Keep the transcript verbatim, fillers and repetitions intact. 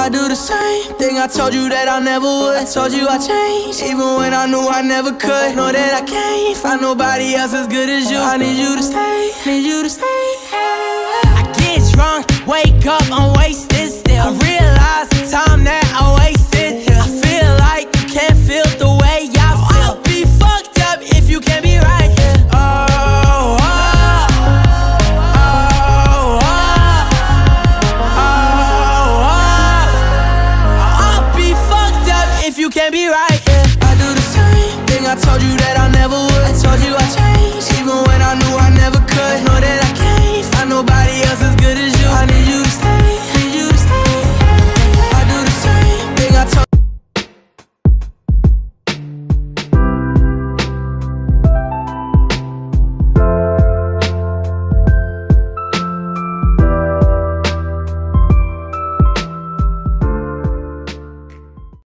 do the same thing I told you that I never would. I told you I changed, even when I knew I never could. Know that I can't find nobody else as good as you. I need you to stay, need you to stay.